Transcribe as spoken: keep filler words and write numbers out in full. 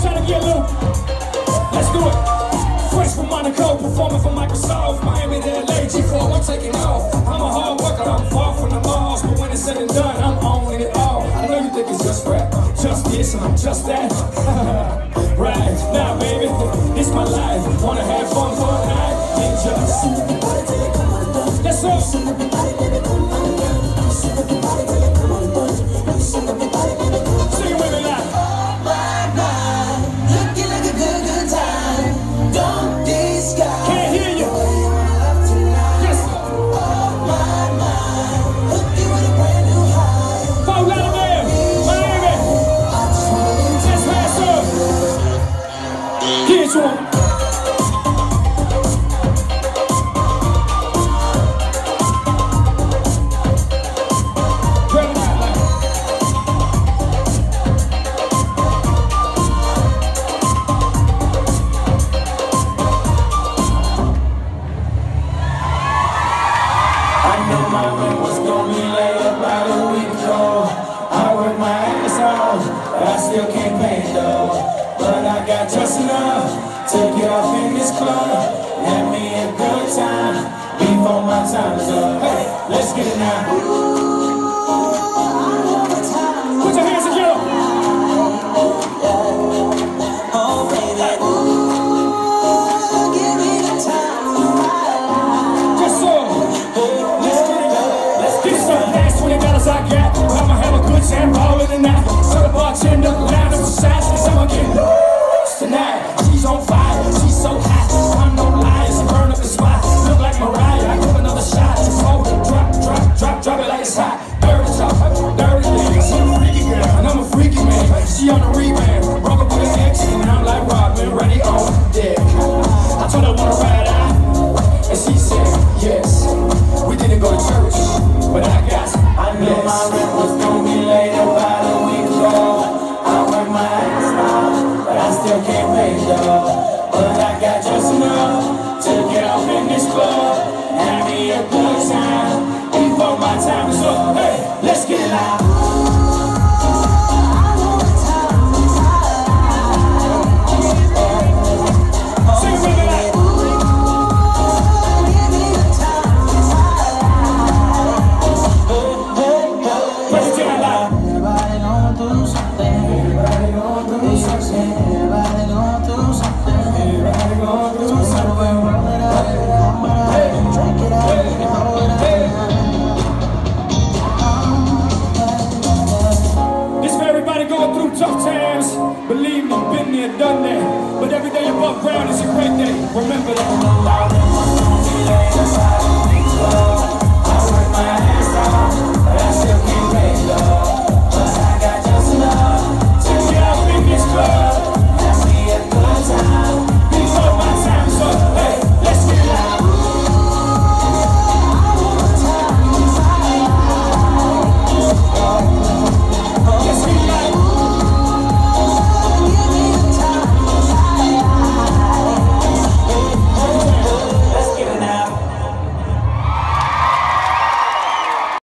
trying to get loose. Let's do it. Fresh from Monaco, performing for Microsoft. Miami to L A, G four, I'm taking off. I'm a hard worker, I'm far from the Mars. But when it's said and done, I'm owning it all. I know you think it's just rap, just this, and I'm just that. Right, now baby, this my life. Wanna have fun for a night? Then just let's go. Sing with me like, oh my, my, looking like a good, good time. Don't disguise. Can't hear you. Yes. Oh my, my, hook you with a brand new high. Fort Lauderdale, Miami. I just wanna Let's pass up. Get to him. I know my rent was gonna be late about a week ago. I worked my ass off, but I still can't pay it though. But I got just enough to get off in this club. Have me a good time before my time is up. Hey, let's get it now. Put your hands together. Oh baby, ooh, give me the time to ride. Yes, sir. Let's get it. Let's get some last twenty dollars I got. I'ma have a good time rolling tonight. So the bartender line up the sides, cause I'ma get loose tonight. She's on fire, she's so hot. I'm no liar, she burn up the spot. Look like Mariah, I give another shot. Oh, drop, drop, drop, drop it like it's hot. Dirty talk, dirty things. She a freaky girl, and I'm a freaky man. She on the rebound, broke up with an ex, and I'm like Robin, ready on deck. I told her I wanna ride out, and she said yes. We didn't go to church, but I got I knew my rent was gonna be late about a week ago. I worked my ass off, but I still can't pay it though. But I got just enough to get off in this club. Have me a good time before my time is up. Hey, let's get it loud. sing with me like. Put it down like. Everybody going through something. Everybody going through something. Everybody going through something. Everybody going through something. Roll it up, come on up, drink it up, throw it up. This for everybody going through tough times. Believe me, been there, done that. But every day above ground is a great day. Remember that.